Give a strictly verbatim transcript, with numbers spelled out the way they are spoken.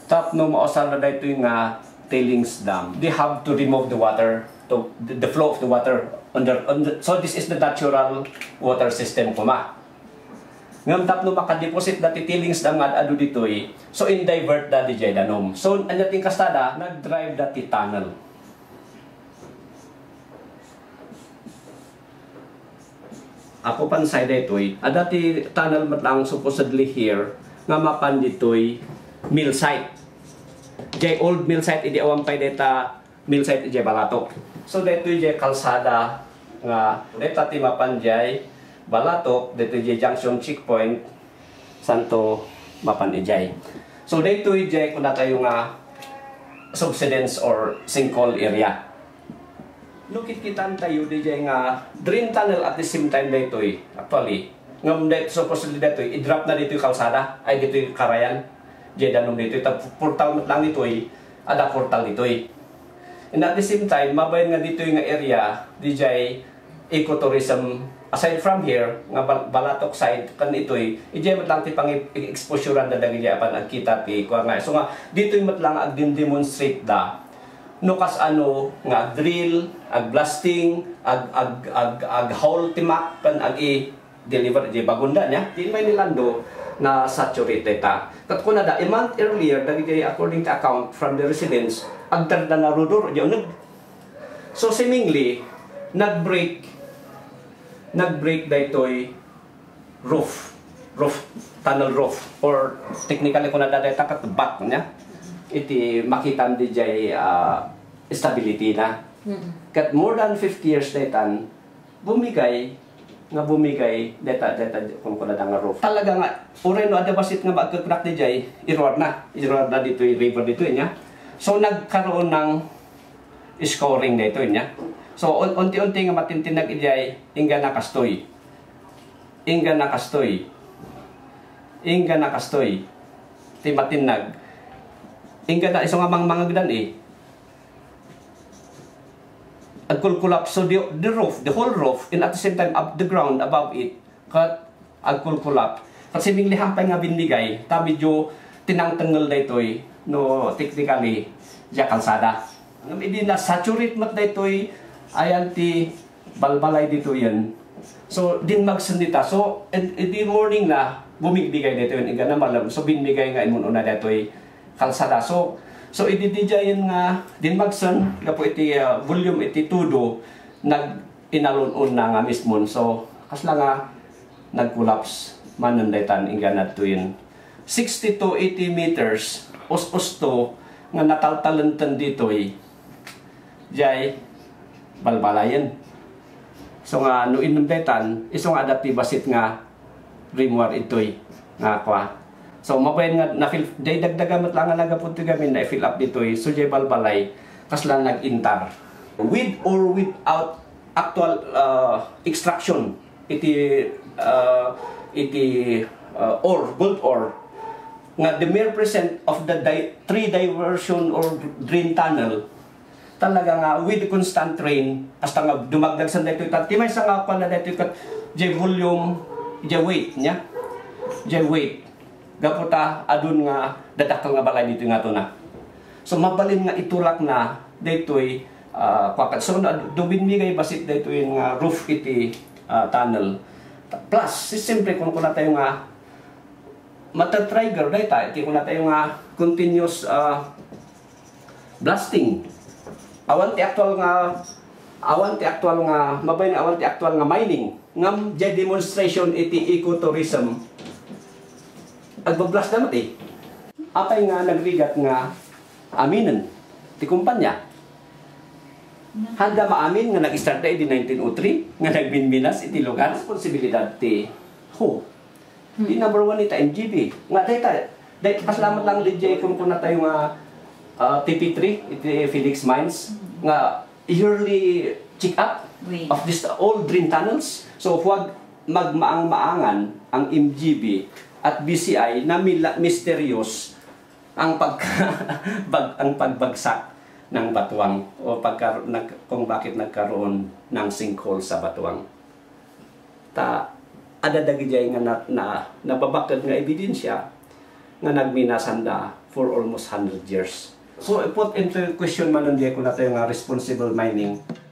Tapno mausal na dito yung nga tailings dam. They have to remove the water, to the, the flow of the water under, under so this is the natural water system kuma. Ngam tapno makadeposit dati tailings dam nga adu ditoy. So in divert da di jay danom. So anating kastada nag-drive dati tunnel. Ako pansay ditoy, adati tunnel matlang supposedly here nga mapan ditoy mill site. Jay old mill site idi awang pay data mill site ije Balatok. So ditoy jay kalsada nga deta ti mapan jay Balatok, dito jay junction checkpoint santo mapan ijay. So ditoy jay kuna tayo nga subsidence or sinkhole area. Lukit kitan tayo di jay nga drain tunnel at the same time ditoy actually ngam dito supposedly ditoy i-drop na dito yung kalsada ay dito yung karayan jay danom dito ita portal lang dito ay ada portal dito ay and at the same time mabayan nga dito yung area di jay ecotourism aside from here nga Balatok side kan ito ay ijay matlang ti pang exposurean da dagi apan ang kita ti ko nga so nga dito yung matlang ag demonstrate da no kas ano nga drill ag blasting ag ag ag ag hole timak kan ag i deliver di bagunda nya di may nilando na saturated ta kat kuna da a month earlier dagi according to account from the residents ag tarda na rodor di uneg so seemingly nag-break nag-break daytoy roof roof tunnel roof or technically kuna da dayta kat back nya iti makitam di jay uh, stability na. Mm-hmm. Kat more than fifty years daytan bumigay nga bumigay data data kung kuna nga roof. Talaga nga uray no ada basit nga magkakrak di jay iror na iror na dito yung river dito nya. So nagkaroon ng scoring dito nya. So unti-unti nga matintinag ijay inga nakastoy. Inga nakastoy. Inga nakastoy. Ti matinag Inga na isang amang mga gdan eh. Agkulkulap. So the, the roof, the whole roof, and at the same time up the ground above it, kat agkulkulap. Kasi mingli hampay nga binigay, ta medyo tinangtanggal dito eh, no technically, diya kalsada. Hindi na saturate mat dito eh, ayan ti balbalay dito yan. So din magsandita. So in, in the morning na, bumigbigay dito yun, inga na malam. So binigay nga imun una dito eh, kalsada. So, so idididyayin nga din magsan gapo iti uh, volume iti tudo nag inalun-un na nga mismo. So, kasla nga nag-collapse manandaytan inga nato yun. sixty to eighty meters us-us to nga nataltalantan dito eh. Jay balbalayan. So nga no inundaytan iso nga adapti basit nga rimwar itoy nga kwa. So mabayan nga na fill day dagdagan mat lang nga nagapunto gamin na fill up dito eh. So jay balbalay kasla nag-intar with or without actual uh, extraction iti uh, iti uh, ore gold ore nga the mere present of the di three diversion or drain tunnel talaga nga with constant rain hasta nga dumagdag sa dito tat timay sa nga pa na dito kat jay volume jay weight nya jay weight gaputa adun nga dadakkel nga balay dito nga to na. So mabalin nga itulak na daytoy uh, kwakat. So duminmigay basit daytoy nga roof iti uh, tunnel. Plus siyempre kung kuna tayo nga mata-trigger dayta iti kuna tayo nga continuous uh, blasting. Awan ti actual nga awan ti actual nga mabay nga awan ti actual nga mining ngam jay demonstration iti ecotourism agbablas naman eh. Apay nga nagrigat nga aminin ti kumpanya. Handa maamin nga nag-start na di nineteen oh three nga nagbinbinas iti lugar. Responsibilidad ti ho. Di number one ita M G B. Nga dayta, dayta pasalamat lang D J kung kuna tayo nga uh, T P three iti Felix Mines nga yearly check up of this old drain tunnels. So huwag magmaang-maangan ang M G B at B C I na mysterious ang pag bag, ang pagbagsak ng batuang o pagka, nag, kung bakit nagkaroon ng sinkhole sa batuang. Ta adadagi jay nga na, na nababakad nga ebidensya nga nagminasanda for almost one hundred years. So, put into question man nun di ko na tayo nga responsible mining